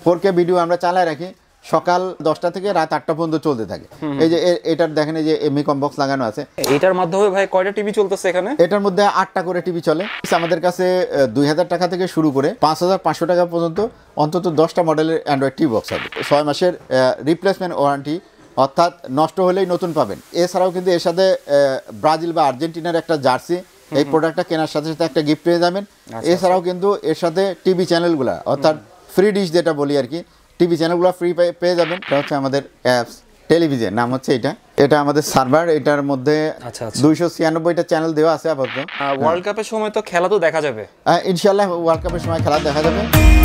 4K video আমরা চালায় রাখি সকাল 10টা থেকে রাত 8টা পর্যন্ত চলতে থাকে। এই যে এটার দেখেন এই যে মিকম বক্স লাগানো আছে। এটার মাধ্যমে ভাই কয়টা টিভি চলতেছে এখানে? এটার মধ্যে 8টা করে টিভি চলে। আমাদের কাছে 2000 টাকা থেকে শুরু করে 5500 টাকা পর্যন্ত অন্তত 10টা মডেলের অ্যান্ড্রয়েড টিভি বক্স আছে। 6 মাসের রিপ্লেসমেন্ট ওয়ারেন্টি, অর্থাৎ নষ্ট হলেই নতুন পাবেন। এছাড়াও কিন্তু এর সাথে ব্রাজিল বা আর্জেন্টিনার একটা জার্সি, এই প্রোডাক্টটা কেনার সাথে সাথে একটা গিফট পেয়ে যাবেন। এছাড়াও কিন্তু এর সাথে টিভি চ্যানেলগুলো, অর্থাৎ ফ্রি ডিশ যেটা বলি আর কি, টিভি চ্যানেলগুলো ফ্রি পেয়ে যাবেন। এটা হচ্ছে আমাদের অ্যাপস টেলিভিশন, নাম হচ্ছে এটা আমাদের সার্ভার। এটার মধ্যে 296টা চ্যানেল দেওয়া আছে আপাতত। ওয়ার্ল্ড কাপের সময় তো খেলা তো দেখা যাবে ইনশাআল্লাহ, ওয়ার্ল্ড কাপের সময় খেলা দেখা যাবে।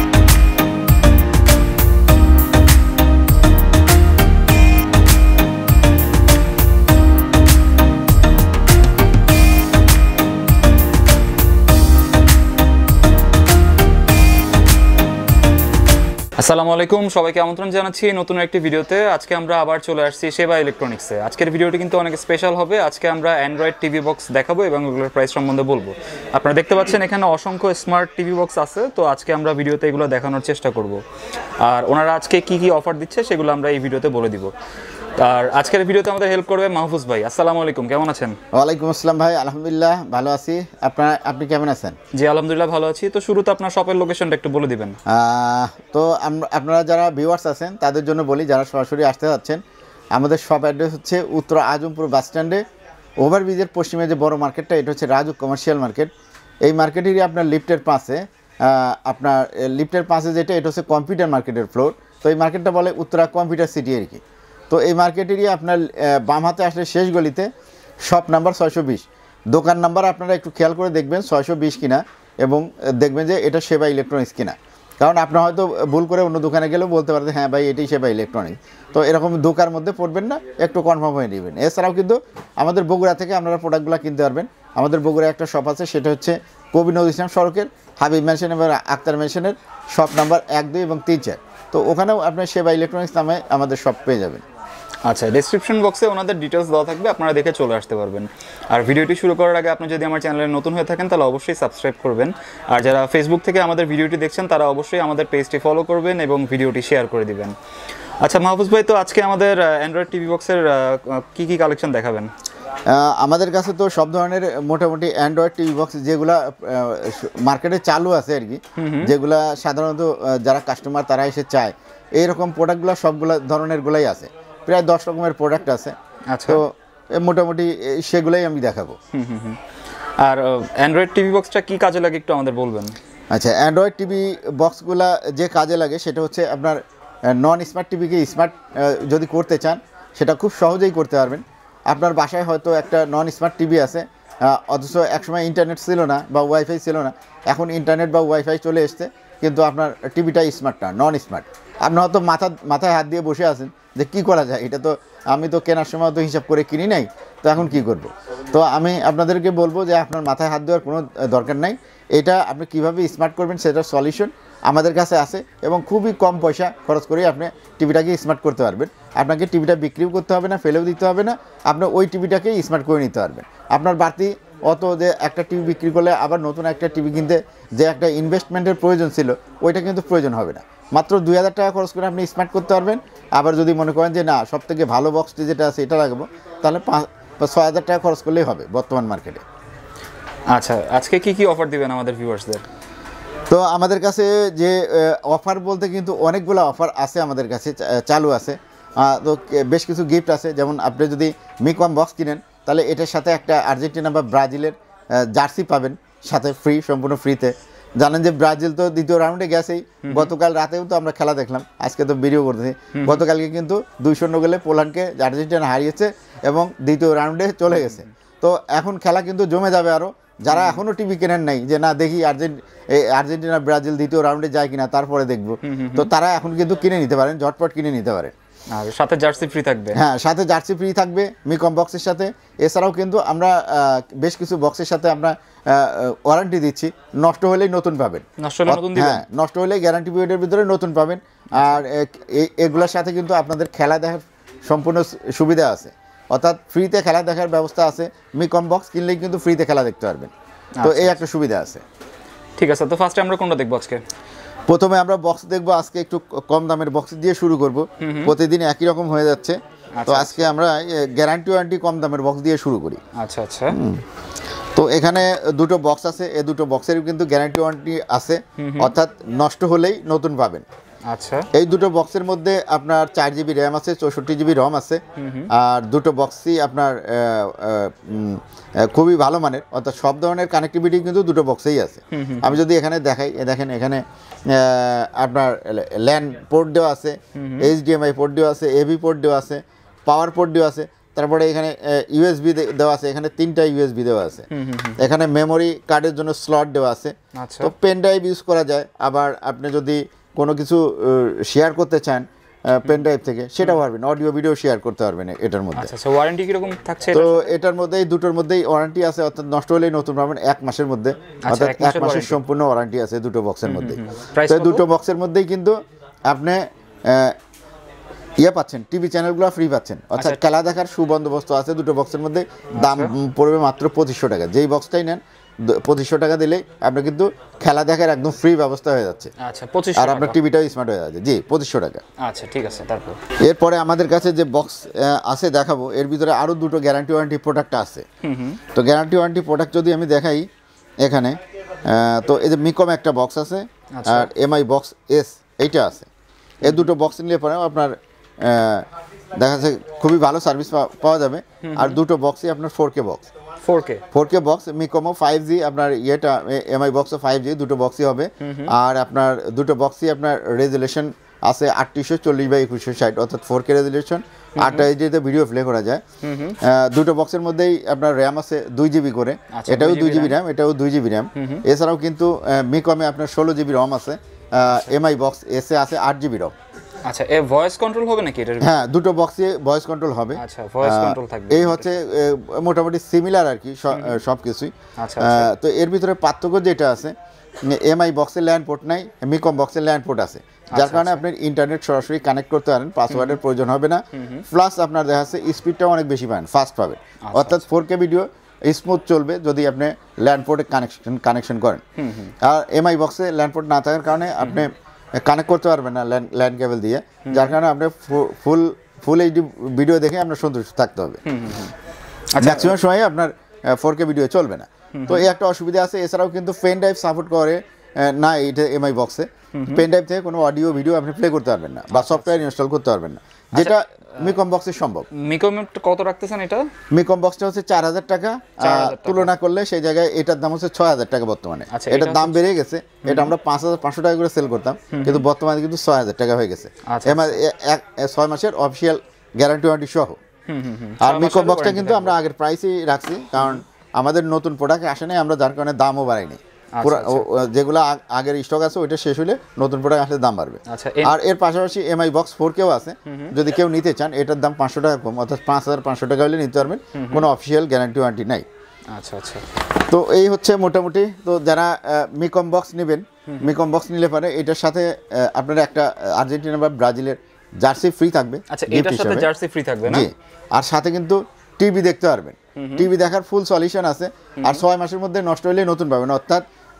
আসসালামু আলাইকুম, সবাইকে আমন্ত্রণ জানাচ্ছি নতুন একটি ভিডিওতে। আজকে আমরা আবার চলে আসছি সেবা ইলেকট্রনিক্সে। আজকের ভিডিওটি কিন্তু অনেক স্পেশাল হবে। আজকে আমরা অ্যান্ড্রয়েড টিভি বক্স দেখাবো এবং ওগুলোর প্রাইস সম্বন্ধে বলবো। আপনারা দেখতে পাচ্ছেন এখানে অসংখ্য স্মার্ট টিভি বক্স আছে, তো আজকে আমরা ভিডিওতে এগুলো দেখানোর চেষ্টা করব। আর ওনারা আজকে কি কি অফার দিচ্ছে সেগুলো আমরা এই ভিডিওতে বলে দিব। আর আজকের ভিডিওতে আমাদের হেল্প করবে মাহফুজ ভাই। আসসালামু আলাইকুম, কেমন আছেন? ওয়ালাইকুম আসসালাম ভাই, আলহামদুলিল্লাহ ভালো আছি। আপনি কেমন আছেন? জি আলহামদুলিল্লাহ ভালো আছি। তো শুরুতে আপনার শপের লোকেশনটা একটু বলে দিবেন। তো আপনারা যারা ভিউয়ার্স আছেন তাদের জন্য বলি, যারা সরাসরি আসতে যাচ্ছেন, আমাদের শপ অ্যাড্রেস হচ্ছে উত্তরা আজমপুর বাস স্ট্যান্ডে ওভারব্রিজের পশ্চিমে যে বড় মার্কেটটা, এটা হচ্ছে রাজুক কমার্শিয়াল মার্কেট। এই মার্কেটেরই আপনার লিফটের পাশে যেটা, এটা হচ্ছে কম্পিউটার মার্কেটের ফ্লোর। তো এই মার্কেটটা বলে উত্তরা কম্পিউটার সিটি আর কি। তো এই মার্কেটেরই আপনার বাম হাতে আসলে শেষ গলিতে শপ নাম্বার 620, দোকান নাম্বার আপনারা একটু খেয়াল করে দেখবেন 620 কিনা, এবং দেখবেন যে এটা সেবা ইলেকট্রনিক্স কিনা। কারণ আপনার হয়তো ভুল করে অন্য দোকানে গেলেও বলতে পারবেন হ্যাঁ ভাই এটাই সেবা ইলেকট্রনিক্স। তো এরকম দোকার মধ্যে পড়বেন না, একটু কনফার্ম হয়ে নেবেন। এছাড়াও কিন্তু আমাদের বগুড়া থেকে আপনারা প্রোডাক্টগুলো কিনতে পারবেন। আমাদের বগুড়া একটা শপ আছে, সেটা হচ্ছে কবি ইসলাম সড়কের হাবিব মেনশন এবং আক্তার মেনশনের শপ নাম্বার 1, 2 এবং 3, 4। তো ওখানেও আপনার সেবা ইলেকট্রনিক্স নামে আমাদের শপ পেয়ে যাবেন। আচ্ছা, ডেসক্রিপশন বক্সে ওনাদের ডিটেলস দেওয়া থাকবে, আপনারা দেখে চলে আসতে পারবেন। আর ভিডিওটি শুরু করার আগে আপনি যদি আমার চ্যানেলে নতুন হয়ে থাকেন তাহলে অবশ্যই সাবস্ক্রাইব করবেন। আর যারা ফেসবুক থেকে আমাদের ভিডিওটি দেখছেন তারা অবশ্যই আমাদের পেজটি ফলো করবেন এবং ভিডিওটি শেয়ার করে দিবেন। আচ্ছা মাহফুজ ভাই, তো আজকে আমাদের অ্যান্ড্রয়েড টিভি বক্সের কি কি কালেকশন দেখাবেন? আমাদের কাছে তো সব ধরনের মোটামুটি অ্যান্ড্রয়েড টিভি বক্স যেগুলা মার্কেটে চালু আছে আর কি, যেগুলা সাধারণত যারা কাস্টমার তারা এসে চায়, এইরকম প্রোডাক্টগুলো সবগুলো ধরনের গুলাই আছে। প্রায় 10 রকমের প্রোডাক্ট আছে। আচ্ছা, তো মোটামুটি সেগুলাই আমি দেখাবো। আর অ্যান্ড্রয়েড টিভি বক্সটা কি কাজে লাগে একটু আমাদের বলবেন? আচ্ছা, অ্যান্ড্রয়েড টিভি বক্সগুলা যে কাজে লাগে সেটা হচ্ছে আপনার নন স্মার্ট টিভিকে স্মার্ট যদি করতে চান সেটা খুব সহজেই করতে পারবেন। আপনার বাসায় হয়তো একটা নন স্মার্ট টিভি আছে, অথচ একসময় ইন্টারনেট ছিল না বা ওয়াইফাই ছিল না, এখন ইন্টারনেট বা ওয়াইফাই চলে এসছে, কিন্তু আপনার টিভিটা স্মার্ট না, নন স্মার্ট। আপনি হয়তো মাথায় হাত দিয়ে বসে আছেন যে কী করা যায়, এটা তো আমি তো কেনার সময় তো হিসাব করে কিনি নাই, তো এখন কি করব। তো আমি আপনাদেরকে বলবো যে আপনার মাথায় হাত দেওয়ার কোনো দরকার নাই। এটা আপনি কিভাবে স্মার্ট করবেন সেটার সলিউশন আমাদের কাছে আছে, এবং খুবই কম পয়সা খরচ করে আপনি টিভিটাকে স্মার্ট করতে পারবেন। আপনাকে টিভিটা বিক্রিও করতে হবে না, ফেলেও দিতে হবে না, আপনি ওই টিভিটাকেই স্মার্ট করে নিতে পারবেন। আপনার বাড়তি অত যে একটা টিভি বিক্রি করলে আবার নতুন একটা টিভি কিনতে যে একটা ইনভেস্টমেন্টের প্রয়োজন ছিল, ওইটা কিন্তু প্রয়োজন হবে না। মাত্র 2000 টাকা খরচ করে আপনি স্মার্ট করতে পারবেন। আবার যদি মনে করেন যে না, সবথেকে ভালো বক্সটি যেটা আছে এটা লাগবো, তাহলে 5-6 হাজার টাকা খরচ করলেই হবে বর্তমান মার্কেটে। আচ্ছা, আজকে কি কি অফার দিবেন আমাদের ভিউয়ার্সদের? তো আমাদের কাছে যে অফার বলতে কিন্তু অনেকগুলো অফার আছে আমাদের কাছে চালু আছে। তো বেশ কিছু গিফট আছে, যেমন আপনি যদি মিকম বক্স কিনেন তাহলে এটার সাথে একটা আর্জেন্টিনা বা ব্রাজিলের জার্সি পাবেন সাথে, ফ্রি, সম্পূর্ণ ফ্রিতে। জানেন যে ব্রাজিল তো দ্বিতীয় রাউন্ডে গেছেই, গতকাল রাতেও তো আমরা খেলা দেখলাম, আজকে তো ভিডিও করতেছি। গতকালকে কিন্তু 2-0 গোলে পোল্যান্ডকে আর্জেন্টিনা হারিয়েছে এবং দ্বিতীয় রাউন্ডে চলে গেছে। তো এখন খেলা কিন্তু জমে যাবে আরও। যারা এখনও টিভি কেনেন নাই, যে না দেখি আর্জেন্টিনা ব্রাজিল দ্বিতীয় রাউন্ডে যায় কিনা তারপরে দেখবো, তো তারা এখন কিন্তু কিনে নিতে পারেন, ঝটপট কিনে নিতে পারেন। আর সাথে জার্সি ফ্রি থাকবে। হ্যাঁ, সাথে জার্সি ফ্রি থাকবে মিকম বক্সের সাথে। এছাড়াও কিন্তু আমরা বেশ কিছু বক্সের সাথে আমরা ওয়ারেন্টি দিচ্ছি, নষ্ট হলেই নতুন পাবেন। হ্যাঁ, নষ্ট হলেই গ্যারান্টি পিরিয়ডের ভিতরে নতুন পাবেন। আর এগুলোর সাথে কিন্তু আপনাদের খেলা দেখার সম্পূর্ণ সুবিধা আছে, অর্থাৎ ফ্রিতে খেলা দেখার ব্যবস্থা আছে। মিকম বক্স কিনলেই কিন্তু ফ্রিতে খেলা দেখতে পারবেন। তো এই একটা সুবিধা আছে। ঠিক আছে, তো ফার্স্টে আমরা কোনটা দেখবো আজকে? প্রথমে আমরা বক্স দেখবো, আজকে একটু কম দামের বক্স দিয়ে শুরু করব। প্রতিদিন একই রকম হয়ে যাচ্ছে, তো আজকে আমরা গ্যারান্টি ওয়ারেন্টি কম দামের বক্স দিয়ে শুরু করি। আচ্ছা আচ্ছা। তো এখানে দুটো বক্স আছে, এই দুটো বক্সের কিন্তু গ্যারান্টি ওয়ারেন্টি আছে, অর্থাৎ নষ্ট হলেই নতুন পাবেন। আচ্ছা, এই দুটো বক্সের মধ্যে আপনার 4 জিবি র্যাম আছে, 64 জিবি রম আছে, আর দুটো বক্সই আপনার খুবই ভালো মানের, অর্থাৎ সব ধরনের কানেক্টিভিটি কিন্তু দুটো বক্সেই আছে। আমি যদি এখানে দেখাই, দেখেন এখানে আপনার ল্যান পোর্ট দেওয়া আছে, HDMI পোর্ট দেওয়া আছে, AV পোর্ট দেওয়া আছে, পাওয়ার পোর্ট দেওয়া আছে, তারপরে এখানে USB দেওয়া আছে, এখানে 3টা USB দেওয়া আছে, এখানে মেমোরি কার্ডের জন্য স্লট দেওয়া আছে। তো পেন ড্রাইভ ইউজ করা যায়, আবার আপনি যদি কোনো কিছু শেয়ার করতে চান পেন ড্রাইভ থেকে, সেটাও পারবেন, অডিও ভিডিও শেয়ার করতে পারবেন এটার মধ্যে। আচ্ছা, ওয়ারেন্টি কিরকম থাকছে? তো এটার মধ্যে এই দুটোর মধ্যেই ওয়ারেন্টি আছে, অর্থাৎ নষ্ট হলেই নতুন পাবেন 1 মাসের মধ্যে, অর্থাৎ 1 মাসের সম্পূর্ণ ওয়ারেন্টি আছে দুটো বক্সের মধ্যে। তো দুটো বক্সের মধ্যেই কিন্তু আপনি পাচ্ছেন, টিভি চ্যানেলগুলো ফ্রি পাচ্ছেন, অর্থাৎ খেলা দেখার সুবন্দোবস্ত আছে দুটো বক্সের মধ্যে। দাম পড়বে মাত্র 2500 টাকা। যেই বক্সটাই নেন 2500 টাকা দিলেই আপনার কিন্তু খেলা দেখার একদম ফ্রি ব্যবস্থা হয়ে যাচ্ছে। আচ্ছা, 2500 আর আপনার টিভিটাও স্মার্ট হয়ে যাচ্ছে। জি, 2500 টাকা। আচ্ছা, ঠিক আছে। তারপর এরপরে আমাদের কাছে যে বক্স আছে দেখাবো, এর ভিতরে আরও দুটো গ্যারান্টি ওয়ারেন্টি প্রোডাক্ট আছে। তো গ্যারান্টি ওয়ারেন্টি প্রোডাক্ট যদি আমি দেখাই এখানে, তো এই যে মিকম একটা বক্স আছে, আর MI বক্স S এইটা আছে। এই দুটো বক্স নিলে পরে আপনার দেখা যাচ্ছে খুবই ভালো সার্ভিস পাওয়া যাবে। আর দুটো বক্সই আপনার 4K box, 4K box, মিকমো 5G, আপনার ইয়েটা MI বক্সও 5G, দুটো বক্সই হবে। আর আপনার দুটো বক্সই আপনার রেজুলেশন আছে 3840x2160, অর্থাৎ 4K resolution, 8K video play করা যায়। দুটো বক্সের মধ্যেই আপনার র্যাম আছে 2 জিবি করে, এটাও 2 জিবি র্যাম, এটাও 2 জিবি র্যাম। এছাড়াও কিন্তু মিকমে আপনার 16 জিবি রম আছে, MI বক্স এসে আছে 8 জিবি রম। আচ্ছা, এই ভয়েস কন্ট্রোল হবে নাকি এটার? হ্যাঁ, দুটো বক্সে ভয়েস কন্ট্রোল হবে। আচ্ছা, ভয়েস কন্ট্রোল থাকবে। এই হচ্ছে মোটামুটি সিমিলার আর কি সব কিছুই। আচ্ছা, তো এর ভিতরে পার্থক্য যেটা আছে, MI বক্সের ল্যান্ড পোর্ট নাই, মিকম বক্সের ল্যান্ড পোর্ট আছে, যার কারণে আপনি ইন্টারনেট সরাসরি কানেক্ট করতে পারেন, পাসওয়ার্ডের প্রয়োজন হবে না। প্লাস আপনার দেখা যাচ্ছে স্পিডটাও অনেক বেশি পাবেন, ফাস্ট পাবেন, অর্থাৎ 4K ভিডিও স্মুথ চলবে যদি আপনি ল্যান্ড পোর্টে কানেকশন করেন। আর MI বক্সে ল্যান্ড পোর্ট না থাকার কারণে আপনি কানেক্ট করতে পারবেন না ল্যান্ড কেবল দিয়ে, যার কারণে আপনি ফুল এইচডি ভিডিও দেখে আপনার সন্তুষ্ট থাকতে হবে। ম্যাক্সিমাম সময় আপনার 4K ভিডিও চলবে না, তো এই একটা অসুবিধা আছে। এছাড়াও কিন্তু পেন ড্রাইভ সাপোর্ট করে না এইটা MI বক্সে, পেন ড্রাইভ থেকে কোনো অডিও ভিডিও আপনি প্লে করতে পারবেন না বা সফটওয়্যার ইনস্টল করতে পারবেন না, যেটা মিকম বক্সে সম্ভব। মিকম কত রাখতেছেন এটা? মিকম বক্সটা হচ্ছে 4000 টাকা, তুলনা করলে সেই জায়গায় এটার দাম হচ্ছে 6000 টাকা বর্তমানে। এটার দাম বেড়ে গেছে, এটা আমরা 5500 টাকা করে সেল করতাম, কিন্তু বর্তমানে কিন্তু 6000 টাকা হয়ে গেছে, 6 মাসের অফিসিয়াল গ্যারান্টি ওয়ারেন্টি সহ। আর মিকম বক্সটা কিন্তু আমরা আগের প্রাইসই রাখছি, কারণ আমাদের নতুন প্রোডাক্ট আসে নাই, আমরা যার কারণে দামও বাড়াইনি। যেগুলো আগের স্টক আছে ওইটা শেষ হলে নতুন প্রোডাক্ট আসলে দাম বাড়বে। আর এর পাশাপাশি MI বক্স 4Kও আছে, যদি কেউ নিতে চান এটার দাম 500 টাকা কম, অর্থাৎ 5500 টাকা হলে নিতে পারবেন, কোনো অফিসিয়াল গ্যারান্টি ওয়ারেন্টি নাই। আচ্ছা আচ্ছা। তো এই হচ্ছে মোটামুটি। তো যারা মিকম বক্স নেবেন, মিকম বক্স নিলে পারে এটার সাথে আপনার একটা আর্জেন্টিনা বা ব্রাজিলের জার্সি ফ্রি থাকবে। আচ্ছা, এটার সাথে জার্সি ফ্রি থাকবে না? জি, আর সাথে কিন্তু টিভি দেখতে পারবেন, টিভি দেখার ফুল সলিউশন আছে। আর 6 মাসের মধ্যে নষ্ট হলে নতুন পাবেন, অর্থাৎ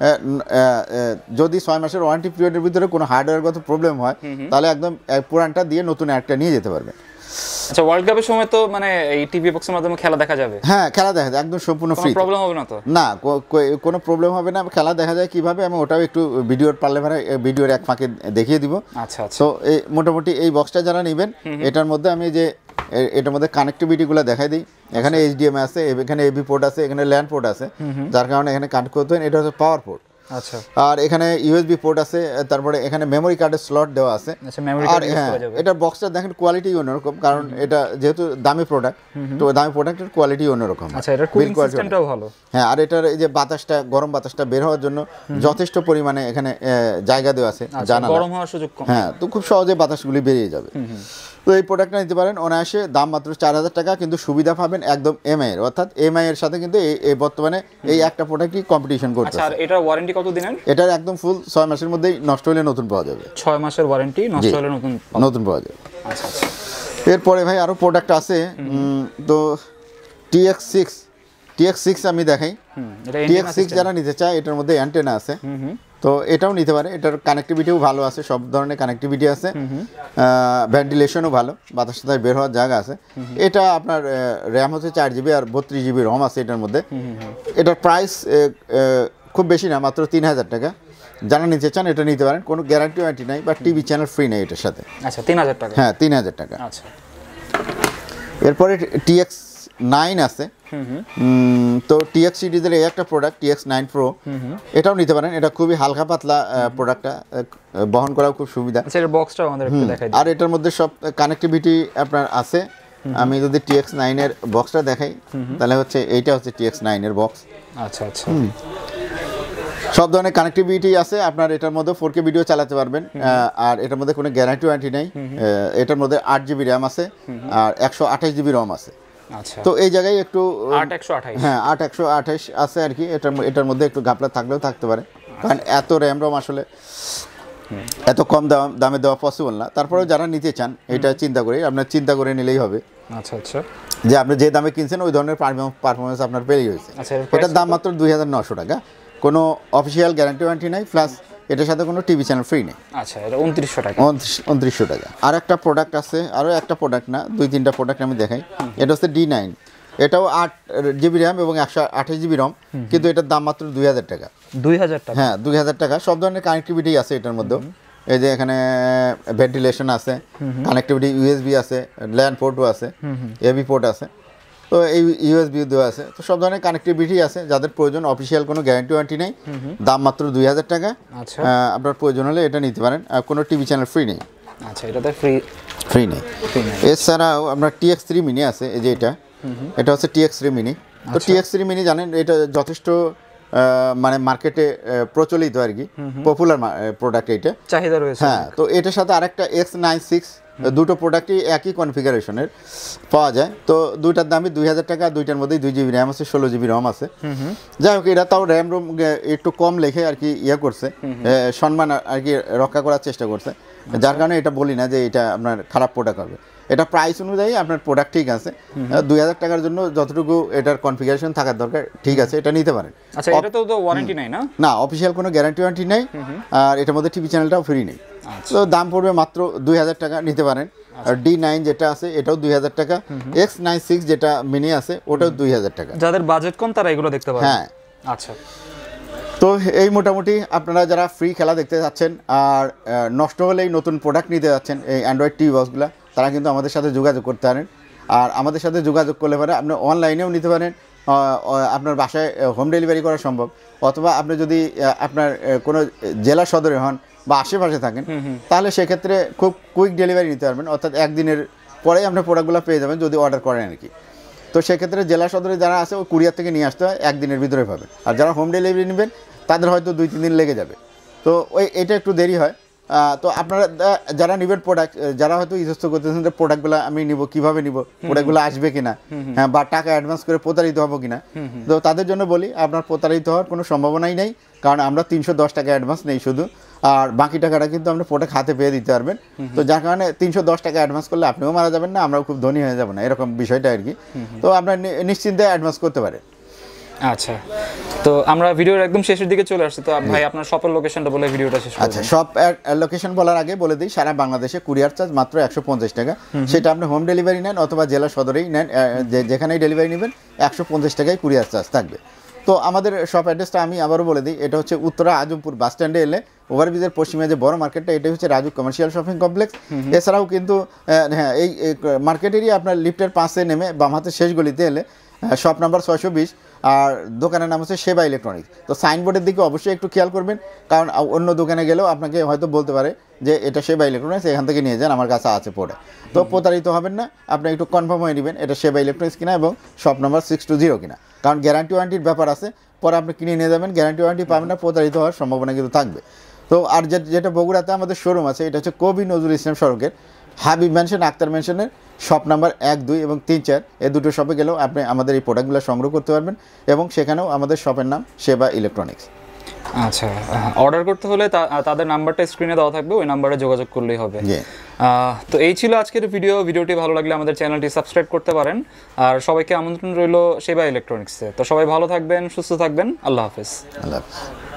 যদি 6 মাসের ওয়ারেন্টি পিরিয়ডের ভিতরে কোনো হার্ডওয়্যারগত প্রবলেম হয়, তাহলে একদম পুরানটা দিয়ে নতুন একটা নিয়ে যেতে পারবেন। আচ্ছা, ওয়ার্ল্ড কাপের সময় তো মানে এই টিভি বক্সের মাধ্যমে খেলা দেখা যাবে? হ্যাঁ, খেলা দেখা যায় একদম সম্পূর্ণ ফ্রি, কোনো প্রবলেম হবে না তো? না, কোনো প্রবলেম হবে না। খেলা দেখা যায় কিভাবে, আমি ওটাও একটু ভিডিওর পারলে ভিডিওর এক ফাঁকে দেখিয়ে দিব। আচ্ছা আচ্ছা। তো এই মোটামুটি এই বক্সটা যারা নেবেন, এটার মধ্যে আমি যে এটার মধ্যে কানেক্টিভিটিগুলো দেখাই দিই। এখানে HDMI আছে, এখানে AV পোর্ট আছে, এখানে ল্যান্ড পোর্ট আছে, যার কারণে এখানে কানেক্ট করতে হয়। এটা হচ্ছে পাওয়ার পোর্ট। আচ্ছা। আর এখানে USB পোর্ট আছে, তারপরে এখানে মেমোরি কার্ডের স্লট দেওয়া আছে। আর হ্যাঁ, এটার বক্সটা দেখেন কোয়ালিটি অন্যরকম, কারণ এটা যেহেতু দামি প্রোডাক্ট, তো দামি প্রোডাক্টের কোয়ালিটি অন্যরকম। আচ্ছা, এটার কুলিং সিস্টেমটাও ভালো। হ্যাঁ, আর এটার এই যে বাতাসটা, গরম বাতাসটা বের হওয়ার জন্য যথেষ্ট পরিমাণে এখানে জায়গা দেওয়া আছে, জানালা, গরম হওয়ার সুযোগ কম। হ্যাঁ, তো খুব সহজে বাতাসগুলি বেরিয়ে যাবে। তো এই প্রোডাক্টটা নিতে পারেন অনায়াসে, দাম মাত্র 4000 টাকা, কিন্তু সুবিধা পাবেন একদম MI এর, অর্থাৎ MI এর সাথে কিন্তু এই বর্তমানে এই একটা প্রোডাক্টই কম্পিটিশন করছে। আচ্ছা, আর এটার ওয়ারেন্টি কত দিনের? এটার একদম ফুল 6 মাসের মধ্যেই নষ্ট হলে নতুন পাওয়া যাবে। 6 মাসের ওয়ারেন্টি, নষ্ট হলে নতুন পাওয়া যাবে। আচ্ছা আচ্ছা। এরপরে ভাই আরো প্রোডাক্ট আছে। তো TX6 আমি দেখাই। TX6 যারা নিতে চায়, এটার মধ্যে অ্যান্টেনা আছে। তো তো এটাও নিতে পারে, এটার কানেক্টিভিটিও ভালো আছে, সব ধরনের কানেক্টিভিটি আছে, ভেন্টিলেশনও ভালো, বাতাস টাতাস বের হওয়ার জায়গা আছে। এটা আপনার র্যাম হচ্ছে 4 GB আর 32 GB রম আছে এটার মধ্যে। এটার প্রাইস খুব বেশি না, মাত্র 3000 টাকা। যারা নিতে চান এটা নিতে পারেন, কোনো গ্যারান্টি ওয়ারেন্টি নাই, বা টিভি চ্যানেল ফ্রি নেই এটার সাথে। আচ্ছা 3000 টাকা? হ্যাঁ 3000 টাকা। আচ্ছা এরপরে TX9 আছে। তো TX সিরিজের এই একটা প্রোডাক্ট TX9 Pro, এটাও নিতে পারেন। এটা খুবই হালকা পাতলা প্রোডাক্টটা, বহন করাও খুব সুবিধা। আচ্ছা এর বক্সটাও আমাদের একটু দেখাই দিন। আর এটার মধ্যে সব কানেক্টিভিটি আপনার আছে। আমি যদি TX9 এর বক্সটা দেখাই তাহলে হচ্ছে এইটা হচ্ছে TX9 এর বক্স। আচ্ছা আচ্ছা, সব ধরনের কানেক্টিভিটি আছে আপনার। এটার মধ্যে 4K ভিডিও চালাতে পারবেন। আর এটার মধ্যে কোনো গ্যারান্টি ওয়ারেন্টি নেই। এটার মধ্যে 8 GB র্যাম আছে আর 128 GB রম আছে। আচ্ছা তো এই জায়গায় একটু 8128, হ্যাঁ 8128 আছে আর কি। এটার মধ্যে একটু ঘাপলা থাকলেও থাকতে পারে, কারণ এত র্যাম রম আসলে এত কম দামে দেওয়া পসিবল না। তারপরেও যারা নিতে চান এটা চিন্তা করে, আপনার চিন্তা করে নিলেই হবে। আচ্ছা আচ্ছা, যে আপনি যে দামে কিনছেন ওই ধরনের পারফরমেন্স আপনার পেলেই হয়েছে। এটার দাম মাত্র 2900 টাকা। কোনো অফিসিয়াল গ্যারান্টি ওয়ারেন্টি নাই, প্লাস এটার সাথে কোনো টিভি চ্যানেল ফ্রি নেই। আচ্ছা এটা 2900 টাকা। 2900 টাকা। আর একটা প্রোডাক্ট আছে, আরও একটা প্রোডাক্ট না, 2-3টা প্রোডাক্ট আমি দেখাই। এটা হচ্ছে D9, এটাও 8 GB র্যাম এবং 128 GB রম, কিন্তু এটার দাম মাত্র 2000 টাকা। 2000 টাকা? হ্যাঁ 2000 টাকা। সব ধরনের কানেক্টিভিটি আছে এটার মধ্যেও। এই যে এখানে ভেন্টিলেশন আছে, কানেক্টিভিটি USB আছে, ল্যান পোর্টও আছে, এবি পোর্ট আছে, তো এই USB দেওয়া আছে। তো সব ধরনের কানেক্টিভিটি আছে। যাদের প্রয়োজন, অফিসিয়াল কোনো গ্যারান্টি ওয়ারেন্টি নেই, দাম মাত্র 2000 টাকা। আচ্ছা আপনার প্রয়োজন হলে এটা নিতে পারেন। আর কোনো টিভি চ্যানেল ফ্রি নেই। আচ্ছা এটাতে ফ্রি নেই। এছাড়াও আপনার TX3 মিনি আছে। এই যে এটা হচ্ছে TX3 মিনি। তো TX3 মিনি জানেন এটা যথেষ্ট মানে মার্কেটে প্রচলিত আর কি, পপুলার প্রোডাক্ট, এটা চাহিদা রয়েছে। হ্যাঁ, তো এটার সাথে আরেকটা X96, দুটো প্রোডাক্টই একই কনফিগারেশনের পাওয়া যায়। তো দুইটার দামই 2000 টাকা। দুইটার মধ্যেই 2 GB র্যাম আছে, 16 GB রম আছে। যাই হোক, এটা তাও র্যাম রোম একটু কম লেখে আর কি, করছে, সম্মান আর কি রক্ষা করার চেষ্টা করছে। যার কারণে এটা বলি না যে এটা আপনার খারাপ প্রোডাক্ট হবে। এটা প্রাইস অনুযায়ী আপনার প্রোডাক্ট ঠিক আছে। 2000 টাকার জন্য যতটুকু এটার কনফিগারেশন থাকার দরকার ঠিক আছে, এটা নিতে পারেন। আচ্ছা এটা তো ওয়ারেন্টি নাই না? না, অফিসিয়াল কোনো গ্যারান্টি ওয়ারেন্টি নেই। আর এটার মধ্যে টিভি চ্যানেলটাও ফ্রি নেই। তো দাম পড়বে মাত্র 2000 টাকা, নিতে পারেন। আর D9 যেটা আছে এটাও 2000 টাকা। X96 যেটা মিনি আছে ওটাও 2000 টাকা। যাদের বাজেট কম তারা এগুলো দেখতে পারেন। হ্যাঁ আচ্ছা, তো এই মোটামুটি আপনারা যারা ফ্রি খেলা দেখতে যাচ্ছেন আর নষ্ট হলেই নতুন প্রোডাক্ট নিতে যাচ্ছেন এই অ্যান্ড্রয়েড টিভি বক্সগুলো, তারা কিন্তু আমাদের সাথে যোগাযোগ করতে পারেন। আর আমাদের সাথে যোগাযোগ করলে পরে আপনি অনলাইনেও নিতে পারেন, আপনার বাসায় হোম ডেলিভারি করা সম্ভব। অথবা আপনি যদি আপনার কোনো জেলা সদরে হন বা আশেপাশে থাকেন, তাহলে সেক্ষেত্রে খুব কুইক ডেলিভারি নিতে পারবেন, অর্থাৎ একদিনের পরেই আপনার প্রোডাক্টগুলো পেয়ে যাবেন যদি অর্ডার করেন আর কি। তো সেক্ষেত্রে জেলা সদরে যারা আছে ওই কুরিয়ার থেকে নিয়ে আসতে হয়, একদিনের ভিতরে পাবেন। আর যারা হোম ডেলিভারি নেবেন তাদের হয়তো 2-3 দিন লেগে যাবে। তো এটা একটু দেরি হয়। তো আপনারা যারা নেবেন প্রোডাক্ট, যারা হয়তো ইতস্ত করতেছেন যে প্রোডাক্টগুলো আমি নিব, কীভাবে নিব, প্রোডাক্টগুলো আসবে কিনা, হ্যাঁ, বা টাকা অ্যাডভান্স করে প্রতারিত হবো কিনা, তো তাদের জন্য বলি আপনার প্রতারিত হওয়ার কোনো সম্ভাবনাই নেই। কারণ আমরা 310 টাকা অ্যাডভান্স নেই শুধু, আর বাকি টাকাটা কিন্তু আমরা প্রোডাক্ট হাতে পেয়ে দিতে পারবেন। তো যার কারণে 310 টাকা অ্যাডভান্স করলে আপনিও মারা যাবেন না, আমরাও খুব ধনী হয়ে যাবো না, এরকম বিষয়টা আর কি। তো আপনার নিশ্চিন্তে অ্যাডভান্স করতে পারেন। আচ্ছা, তো আমরা ভিডিওর একদম শেষের দিকে চলে আসছি। তো ভাই আপনার শপের লোকেশনটা বলে ভিডিওটা শেষ করব। আচ্ছা, শপ লোকেশন বলার আগে বলে দিই, সারা বাংলাদেশে কুরিয়ার চার্জ মাত্র 150 টাকা। সেটা আপনি হোম ডেলিভারি নেন অথবা জেলা সদরেই নেন, যেখানেই ডেলিভারি নেবেন 150 টাকায় কুরিয়ার চার্জ থাকবে। তো আমাদের শপ অ্যাড্রেসটা আমি আবারও বলে দিই, এটা হচ্ছে উত্তরা আজমপুর বাস স্ট্যান্ডে এলে ওভারব্রিজের পশ্চিমে যে বড় মার্কেটটা, এটা হচ্ছে রাজুক কমার্শিয়াল শপিং কমপ্লেক্স। এছাড়াও কিন্তু হ্যাঁ, এই মার্কেটেরই আপনার লিফটের পাশে নেমে বাম হাতের শেষ গলিতে এলে শপ নাম্বার 620, আর দোকানের নাম হচ্ছে শেবা ইলেকট্রনিক্স। তো সাইনবোর্ডের দিকে অবশ্যই একটু খেয়াল করবেন, কারণ অন্য দোকানে গেলেও আপনাকে হয়তো বলতে পারে যে এটা শেবা ইলেকট্রনিক্স, এখান থেকে নিয়ে যান, আমার কাছে আছে পড়ে। তো প্রতারিত হবেন না, আপনি একটু কনফার্ম হয়ে নেবেন এটা শেবা ইলেকট্রনিক্স কিনা এবং শপ নাম্বার 620 কিনা, কারণ গ্যারান্টি ওয়ারেন্টির ব্যাপার আছে। পরে আপনি কিনে নিয়ে যাবেন, গ্যারান্টি ওয়ারেন্টি পাবেন না, প্রতারিত হওয়ার সম্ভাবনা কিন্তু থাকবে। তো আর যেটা বগুড়াতে আমাদের শোরুম আছে, এটা হচ্ছে কবি নজরুল ইসলাম সড়কের হাবিব মেনশন আক্তার মেনশনের শপ নাম্বার 1, 2 এবং 3, 4 এই দুটো শপে গেলেও আপনি আমাদের এই প্রোডাক্টগুলো সংগ্রহ করতে পারবেন, এবং সেখানেও আমাদের শপের নাম শেবা ইলেকট্রনিক্স। আচ্ছা, অর্ডার করতে হলে তাদের নাম্বারটা স্ক্রিনে দেওয়া থাকবে, ওই নাম্বারে যোগাযোগ করলেই হবে। তো এই ছিল আজকের ভিডিওটি ভালো লাগলে আমাদের চ্যানেলটি সাবস্ক্রাইব করতে পারেন। আর সবাইকে আমন্ত্রণ রইল শেবা ইলেকট্রনিক্সে। তো সবাই ভালো থাকবেন, সুস্থ থাকবেন, আল্লাহ হাফেজ। আল্লাহ হাফেজ।